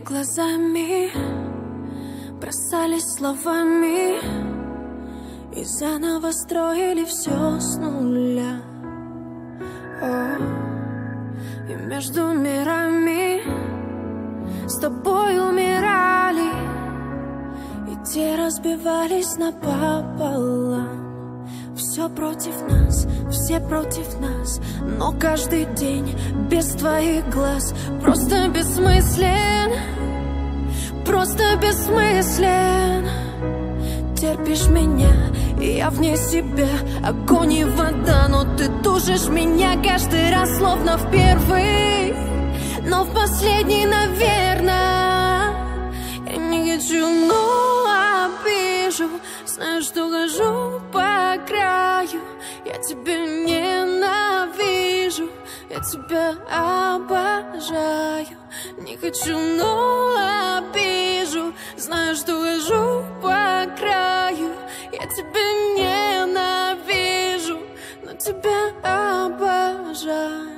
глазами, бросались словами и заново строили все с нуля. И между мирами с тобой умирали, и те разбивались напополам. Все против нас, все против нас, но каждый день без твоих глаз просто бессмыслен, просто бессмыслен. Терпишь меня, и я вне себя, огонь и вода, но ты тушишь меня каждый раз, словно в первый, но в последний, наверное. Я не хочу, но обижу, знаю, что хожу по краю. Я тебя ненавижу, я тебя обожаю. Не хочу, но обижу, знаю, что хожу по краю. Я тебя ненавижу, но тебя обожаю.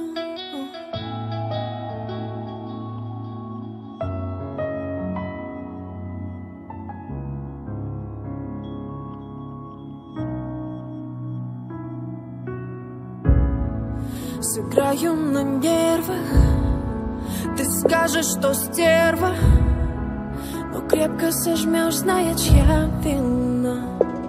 Сыграю на нервах, ты скажешь, что стерва, но крепко сожмешь, зная, чья вина.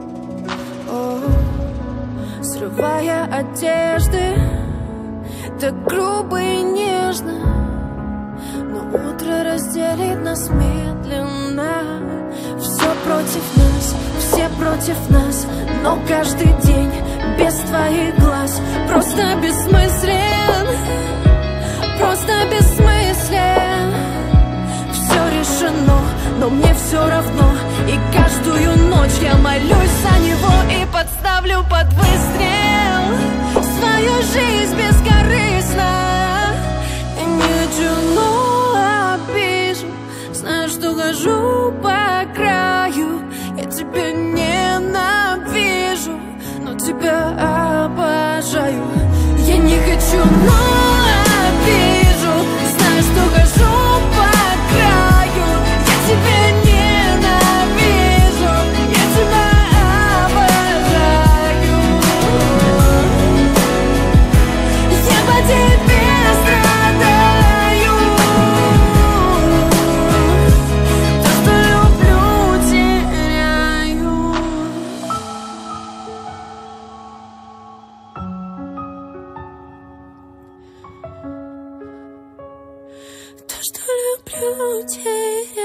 Срывая одежды, так грубо и нежно, но утро разделит нас медленно. Все против нас, все против нас, но каждый день без твоих глаз просто бессмыслен, просто бессмыслен. Все решено, но мне все равно, и каждую ночь я молюсь за него и подставлю под выстрел свою жизнь бескорыстно. Я не хочу, но обижу, знаю, что хожу по краю. Я тебя ненавижу, но тебя обожаю. Я не хочу, но обижу, знаю, что хожу по краю. Я тебя ненавижу, я тебя обожаю. Я по тебе страдаю. То, что люблю, теряю. То, что люблю, теряю.